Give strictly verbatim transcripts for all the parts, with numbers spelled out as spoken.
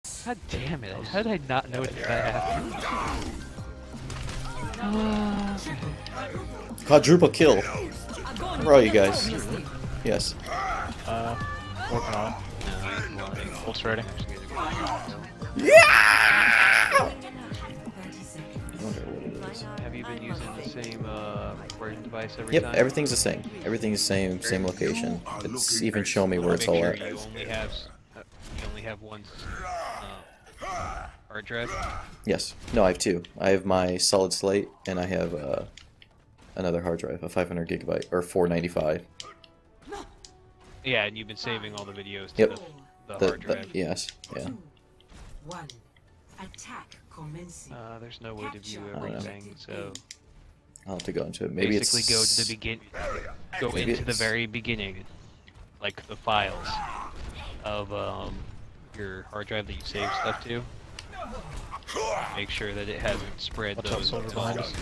God damn it! How did I not notice that happened? Quadruple kill. Where are you guys? Yes. Uh, working on it. No, I'm lying. Ult's ready. Yeah! I wonder what it is. Have you been using the same uh, recording device every Yep, time? everything's the same. Everything's the same, same location. It's even showing me where it's all Make at. sure you only have uh, you only have one uh, hard drive. Yes. No, I have two. I have my solid slate, and I have uh, another hard drive, a five hundred gigabyte or four ninety-five. Yeah, and you've been saving all the videos to Yep. the, the, The, hard the, drive. yes. Yeah. One. Attack commencing. Uh, there's no way to view I don't know. everything, so I'll have to go into it. Maybe basically it's go to the begin, go Maybe into the it's- very beginning, like the files of um, your hard drive that you save stuff to. Make sure that it hasn't spread Watch out, those. Silver behind us.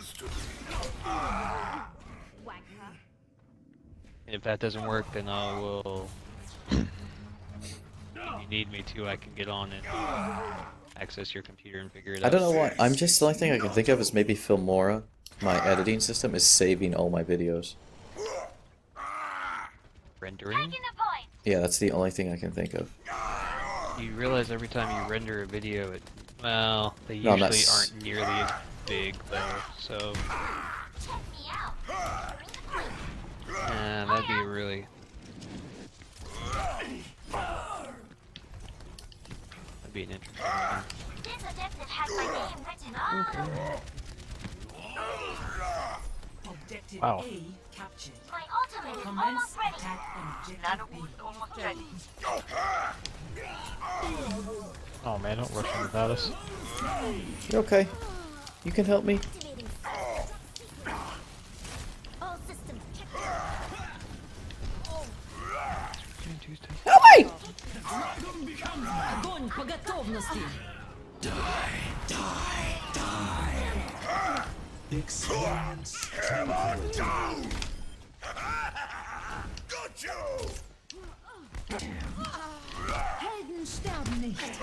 If that doesn't work, then I will. If you need me to, I can get on and access your computer and figure it out. I don't know why. I'm just the only thing I can think of is maybe Filmora, my editing system, is saving all my videos. Rendering? Yeah, that's the only thing I can think of. You realize every time you render a video, it well, they No, I'm usually not s- aren't nearly as big though. So, yeah, that'd be really. That'd be an interesting one. Objective Wow. A captured. My ultimate is Commence almost ready. attack on objective Nano B. boost almost ready. Oh man, don't rush in without us. You're okay. You can help me. All systems checked. Help me! Огонь по готовности. Helden sterben nicht.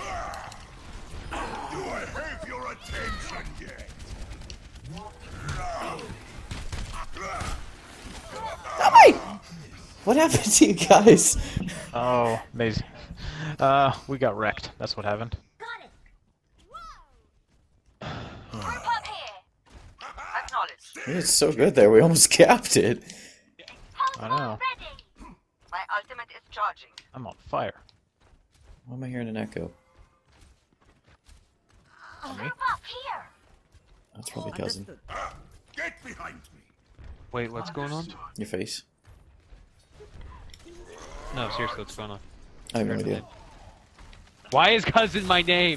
Help me! What happened to you guys? Oh, amazing. Uh, we got wrecked. That's what happened. Got it. Group up here. Acknowledged. It's so good there. We almost capped it. I know. Ready. My ultimate is charging. I'm on fire. Why am I hearing an echo? Group up here. That's probably cousin. Get behind me! Wait, what's going on? Your face. No, seriously, what's going on? I have no idea. Why is cousin my name?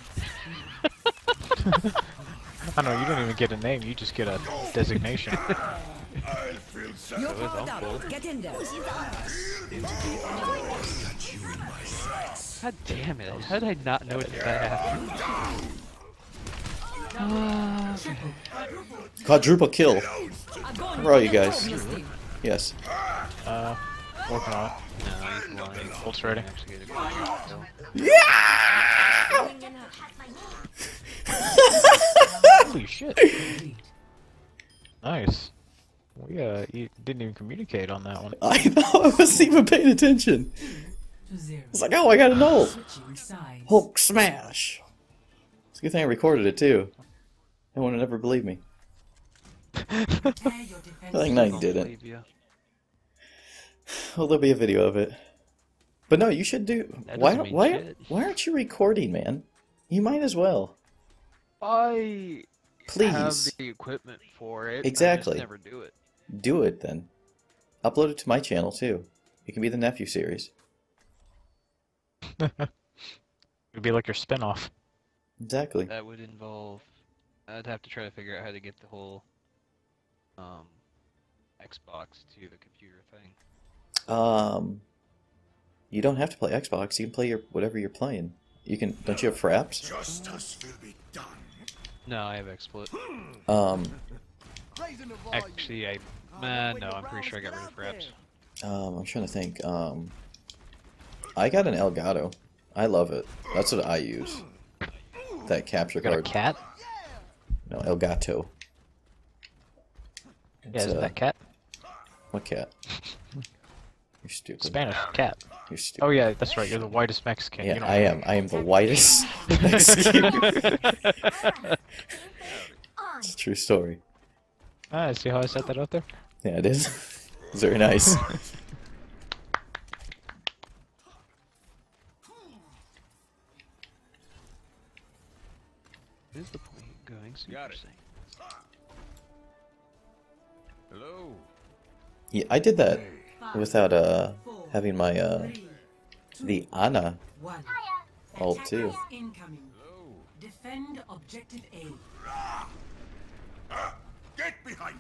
I know, you don't even get a name, you just get a designation. I feel sad. It was uncle. Get in there. God damn it! How did I not notice that happened? Quadruple kill. Where are you guys? Yes. Uh, working on it. No, he's lying. Ult's ready. Actually, get a good kill. Yeah! Holy shit. Nice. We, uh, you didn't even communicate on that one. I know. I wasn't even paying attention. To zero. It's like, oh, I got a null. Switching sides. Hulk smash. It's a good thing I recorded it too. No one would ever believe me. Prepare your I think defense. Knight Don't didn't. believe ya. Well, there'll be a video of it. But no, you should do. That Why? doesn't mean Why? shit. Why aren't you recording, man? You might as well. I Please have the equipment for it. Exactly. I just never do it. do it then. Upload it to my channel too. It can be the nephew series. It'd be like your spin-off. Exactly. That would involve. I'd have to try to figure out how to get the whole um, Xbox to the computer thing. Um, you don't have to play Xbox. You can play your whatever you're playing. You can. Don't you have Fraps? Justice will be done. No, I have XSplit. Um, Actually, I. Uh, no, I'm pretty sure I got rid of Fraps. um, I'm trying to think. Um, I got an Elgato. I love it. That's what I use. That capture You got a card. cat? No, El Gato. Yeah, It's, isn't uh, that cat? What cat? You're stupid. Spanish cat. You're stupid. Oh yeah, that's right. You're the whitest Mexican. Yeah, you don't I know. am. I am the whitest Mexican. It's a true story. Ah, see how I set that out there? Yeah, it is. It's very nice. What is the point of going Super Got it. Saiyan? Hello. Yeah, I did that without uh having my uh the Ana One. ult too. Attackers incoming. Defend objective A. Get behind me.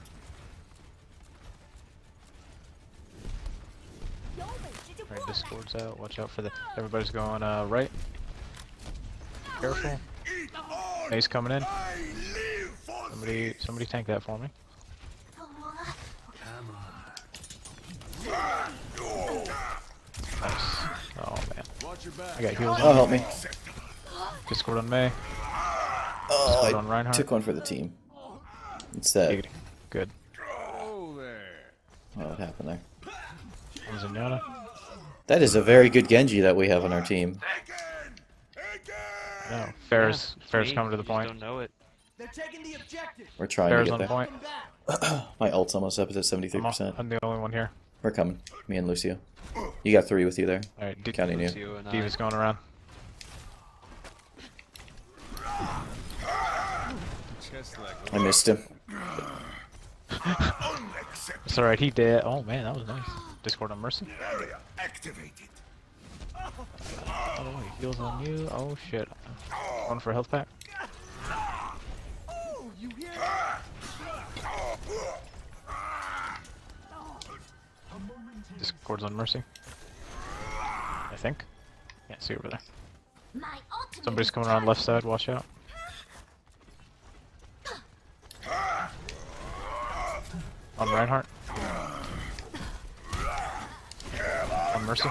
Alright, Discord's out. Watch out for the. Everybody's going uh right. Careful. Eat all. Ace coming in. I live for Somebody, this. somebody tank that for me. Nice. Oh man. Watch your back. I got heals Oh, on. help me. Discord on May. Oh, Discord on I Reinhardt. took one for the team. It's that. Giggity. Good. Oh there. Oh, what happened there? On Zenyatta. That is a very good Genji that we have on our team. Again. Again. No. Fair's, Yeah, Fair's me, coming to the you just point. Don't know it. We're trying Fair's to on get there. point. My ult's almost up. It's at seventy-three I'm, percent. I'm the only one here. We're coming. Me and Lucio. You got three with you there. Alright, D- Counting you. Lucio and I. Diva's going around. Just like I missed him. unacceptable. It's alright, he did. Oh man, that was nice. Discord on Mercy. Area activated. Oh, he heals on you. Oh shit. One for a health pack. Discord's on Mercy. I think. Can't see over there. My ultimate Somebody's is coming around left charged. side, watch out. On Reinhardt. On Mercy.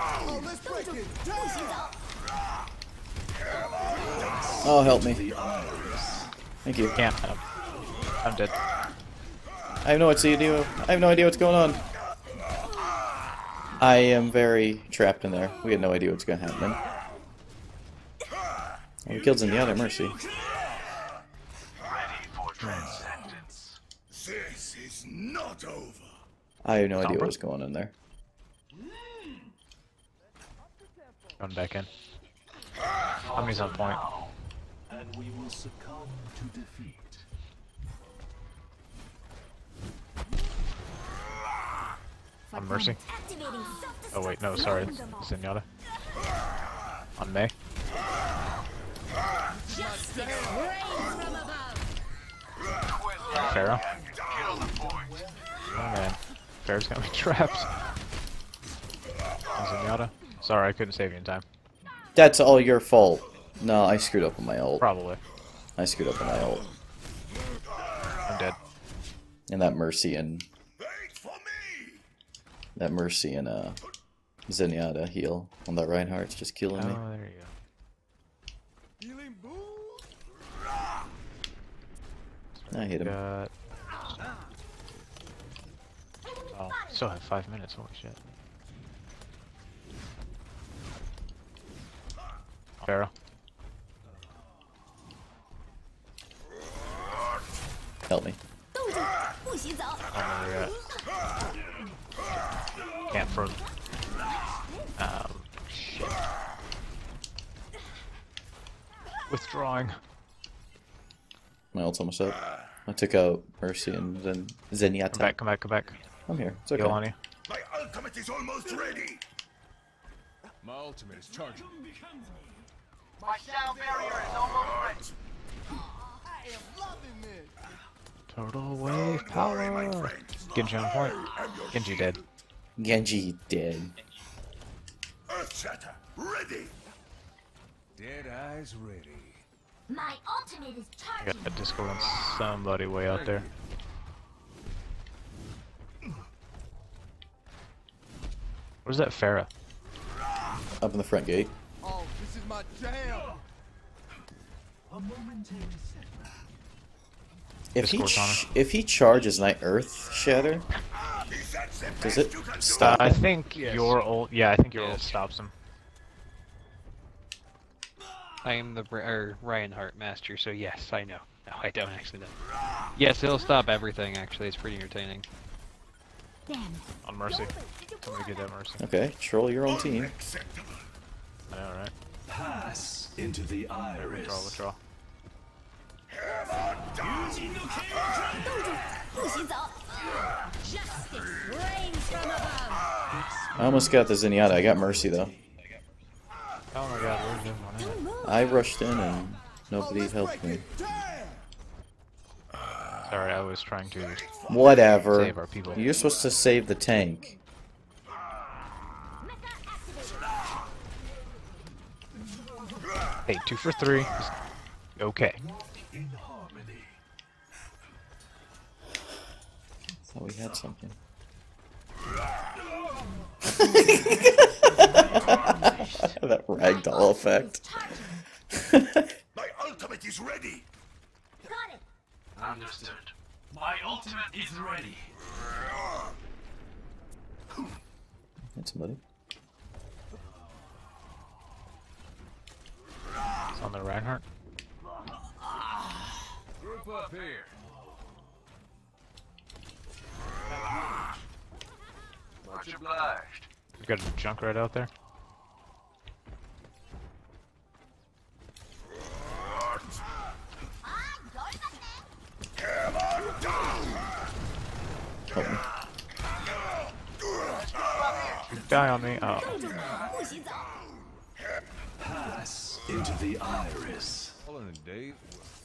Oh, help me. Thank you. Can't. I'm, I'm dead. I have no idea. I have no idea what's going on. I am very trapped in there. We had no idea what's going to happen. Oh, we killed Zenyatta, Mercy. This is not over. I have no idea Sombra? what was going on there. Going back in. Omni's on point. And we will succumb to defeat. On Mercy. Activating Oh wait, no, sorry. It's Zenyatta. On May. Pharaoh. Oh man. Pharaoh's got me trapped. On Zenyatta. Sorry, I couldn't save you in time. That's all your fault. No, I screwed up on my ult. Probably. I screwed up on my ult. I'm dead. And that Mercy and Wait for me. that Mercy and uh Zenyatta heal on that Reinhardt's just killing Oh, me. there you go. Feeling boo. I hit him. Got... Oh, still have five minutes, holy shit. Pharaoh. Help me. 不许走。 I don't know where you're at. Can't froze. Um, shit. Withdrawing. My ult's almost up. I took out Mercy and then Zenyatta. Come back, come back, come back. I'm here. It's okay. Heal on you. My ultimate is almost ready. My ultimate is charging. My sound barrier is almost ready. Total wave Sorry, my power. friend. Genji on point. I am your Genji dead. Genji dead. Earth Shatter, ready. Dead eyes ready. My ultimate is I charging. got a Discord on somebody way out there. Where's that Pharah? Up in the front gate. Oh, this is my jam. A momentary setback. If he Discord's on ch if he charges Night Earth Shatter, does it Uh, stop? I him? think Yes. your ult. Yeah, I think your ult Yes. stops him. I am the Br- er, Reinhardt master, so yes, I know. No, I don't actually know. Yes, it'll stop everything. Actually, it's pretty entertaining. On Mercy. Somebody get that Mercy. Okay, troll your own team. I know, right? Pass into the iris. Withdraw, withdraw. I almost got the Zenyatta. I got Mercy though. Oh my god, where's everyone at? I rushed in and nobody helped me. Sorry, I was trying to Whatever. save our people. You're supposed to save the tank. Hey, two for three. Okay. In harmony. Thought we had something. That ragdoll effect. My ultimate is ready. Understood. My ultimate is ready. Hit somebody. It's on the Reinhardt. Group up here. Much obliged. You got a junk right out there. Help me. Die on me. Oh. Pass into the iris. Calling it, Dave.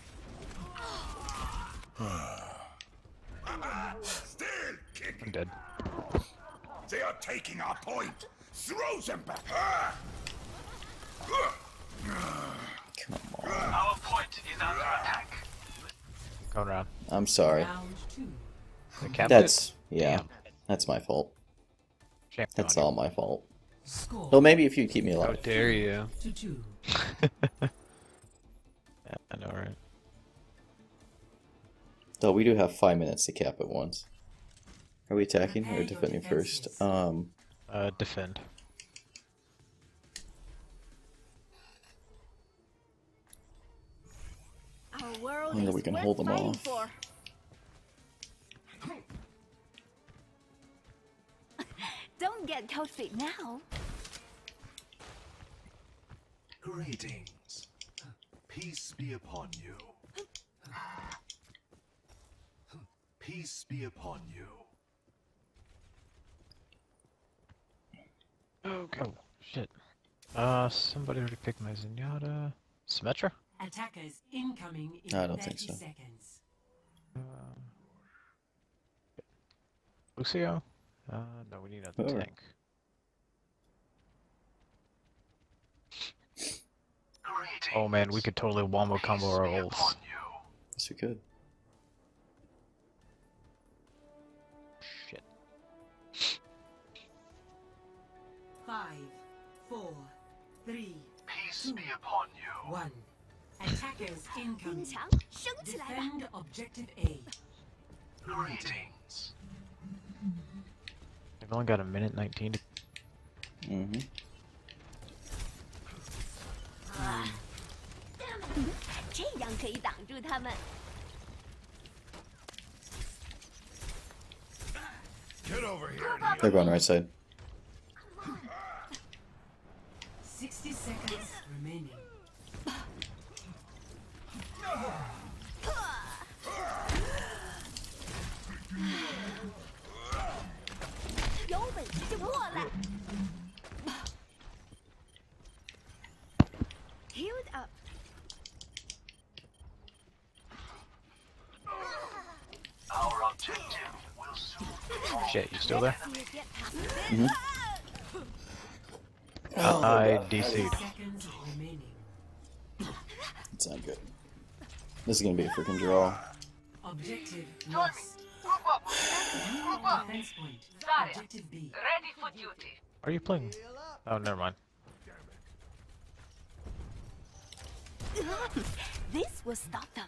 Still I'm kicking. dead. They are taking our point. Throw them back. Come on. Our point is under attack. Going around. I'm sorry. Round two. The cap That's yeah. Damn. That's my fault. Shame That's on you. all my fault. Score Well, maybe if you keep me How alive. dare you? to two. Yeah, I know, right? Though we do have five minutes to cap at once. Are we attacking or defending first? Um, Uh, defend. Our world I think is we can worth hold them fighting off. for. Don't get cold feet now. Greetings. Peace be upon you. Peace be upon you. Okay. Oh, shit. Uh, somebody already picked my Zenyatta. Symmetra? Attackers incoming in I don't thirty think so. seconds. Um, Lucio? Uh, no, we need another Whoever. tank. Greetings. Oh man, we could totally wombo combo our Peace be ults. upon you. yes, we could. Shit. Five, four, three, Peace be upon you. one. Attackers 冰 incoming. 墙升起来吧！ Defend objective A. Greetings. They've only got a minute nineteen to... Mm-hmm. 这样可以挡住他们。 Get over here. They're going right side. Sixty seconds remaining. 有本事就过来。Healed up. Our objective will soon. Shit, you still there? See it get past this. Oh, I Thirty D C'd. seconds remaining. it's not good. This is gonna be a freaking draw. Objective lost. Group up. Group up. Defense point. Zarya. Objective B. Ready for duty. Are you playing? Oh, never mind. This will stop them.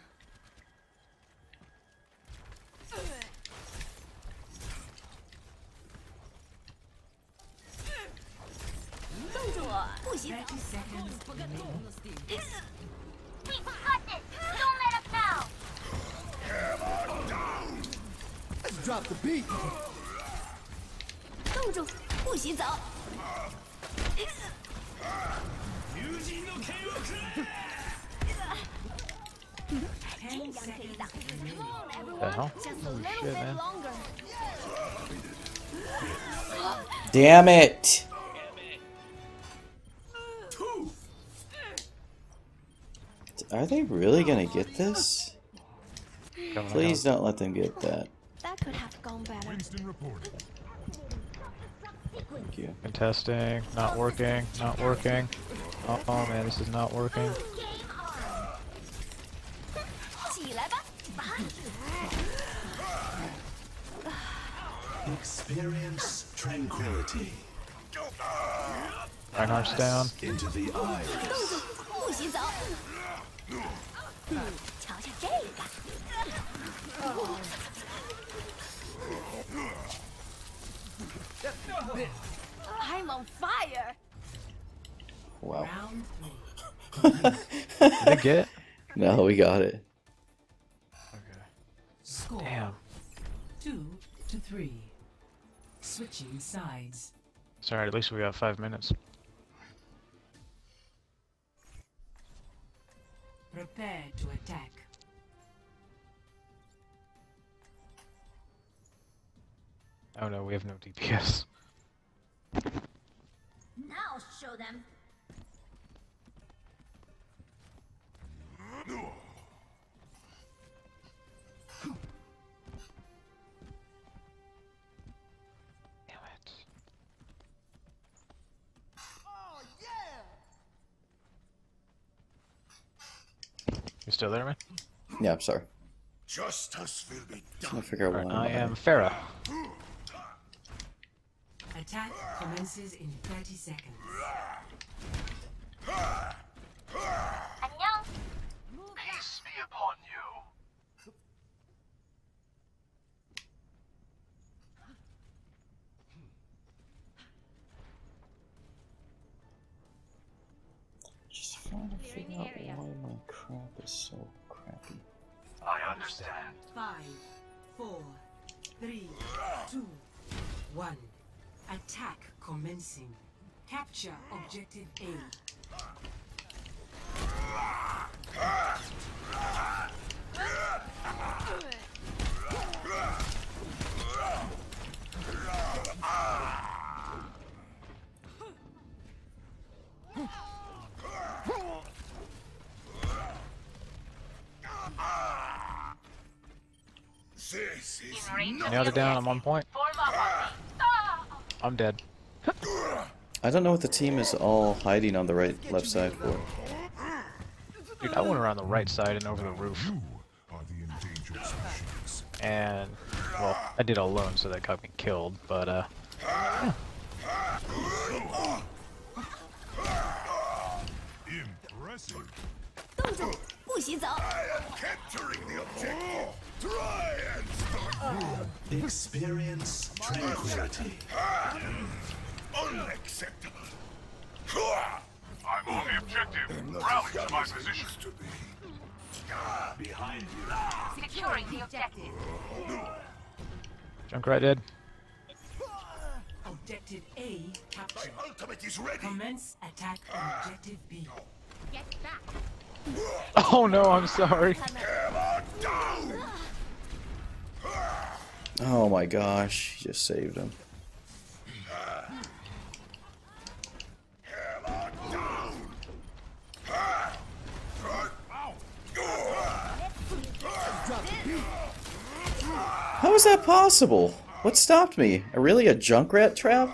瞪着我，不许走！ thirty seconds remaining. We've got this. Don't let us know. Let's drop the beat. 瞪住，不许走！ 这 Ten 样可以 seconds 挡。Come remaining. on, The everyone, hell? just a Holy little shit, bit man. longer. Damn it! Are they really gonna get this? Coming Please out. don't let them get that. That could have gone better. Winston reporting. Thank you. Contesting, not working, not working. Oh, oh man, this is not working. 起来吧！ Experience tranquility. Reinhardt's down. Into the eyes. 瞪住，不许走！嗯，瞧瞧这个。 I'm on fire. Wow. Round three. Did they get it? No, we got it. Okay. Score Damn. two to three. Switching sides. It's alright, at least we got five minutes. Prepare to attack. Oh no, we have no D P S. Now show them. Damn it. You still there, man? Yeah, I'm sorry. Justice will be done. Trying to figure out why. Alright, I'm I behind. am Farah. Attack commences in thirty seconds. 안녕. Peace be upon you. Just trying to figure out why my crap is so crappy. I understand. Five, four, three, two, one. Attack commencing. Capture objective A. This is In range of Nailed it down, I'm objective. on point. Form up on me. Ah! I'm dead. I don't know what the team is all hiding on the right, left side for. Dude, I went around the right side and over the roof. you are the endangered species. And, well, I did alone, so that got me killed, but, uh... yeah. Impressive. 瞪住，不许走！ I am capturing the objective. Try and stop. Experience tranquility. Unacceptable. I'm on the objective. Rally to my position. To be. Behind you. Securing the objective. Junkrat dead. Objective A My captured. ultimate is ready. Commence attack on objective B. Get back. Oh no, I'm sorry. Oh my gosh, he just saved him. How is that possible? What stopped me? A really a Junkrat trap?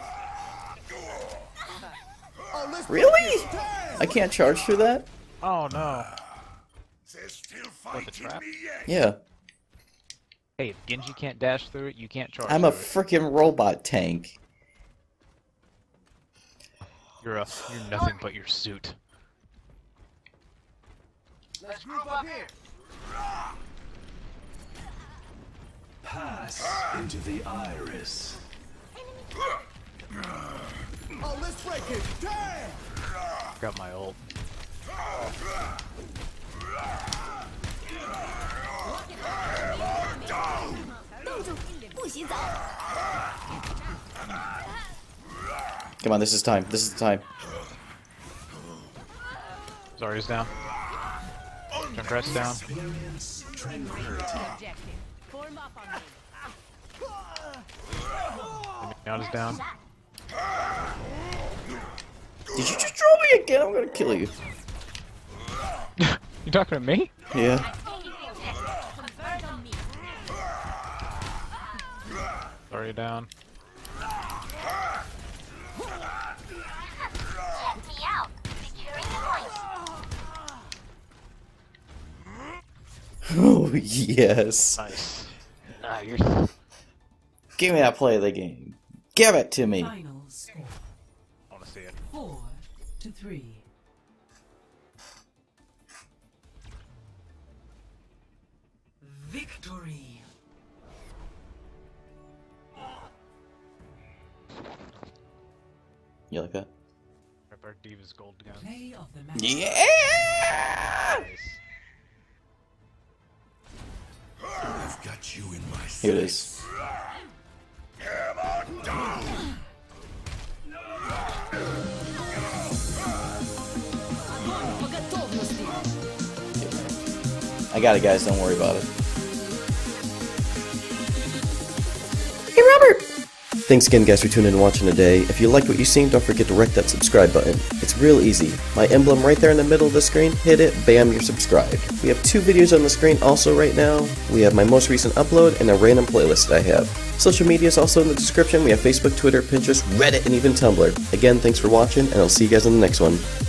Really? I can't charge through that? Oh no. They're still What, the fighting trap? me yet. Yeah. Hey, if Genji can't dash through it, you can't charge I'm a through freaking robot tank. it. You're a, you're nothing but your suit. Let's group up here. Pass into the iris. Oh, let's break it. Damn! Got my ult. 冻住，不许走！ Come on, this is time. This is the time. Zarya's down. Junkrat's down. Experience tranquility. Miana's down. Did you just throw me again? I'm gonna kill you. You talking to me? Yeah. Zarya down. Check me out. Securing the point. Oh, yes. Nice. Nah, you're. Give me that play of the game. Give it to me. Final score. I wanna see it. Four to three. Victory. You like that? Rip our Diva's gold gun. Play of the match. Yeah! Nice. I've got you in my sights. Here it is. I got it, guys. Don't worry about it. Hey, Robert! Thanks again, guys, for tuning in and watching today. If you liked what you seen, don't forget to wreck that subscribe button. It's real easy. My emblem right there in the middle of the screen, hit it, bam, you're subscribed. We have two videos on the screen also right now. We have my most recent upload and a random playlist that I have. Social media is also in the description. We have Facebook, Twitter, Pinterest, Reddit, and even Tumblr. Again, thanks for watching, and I'll see you guys in the next one.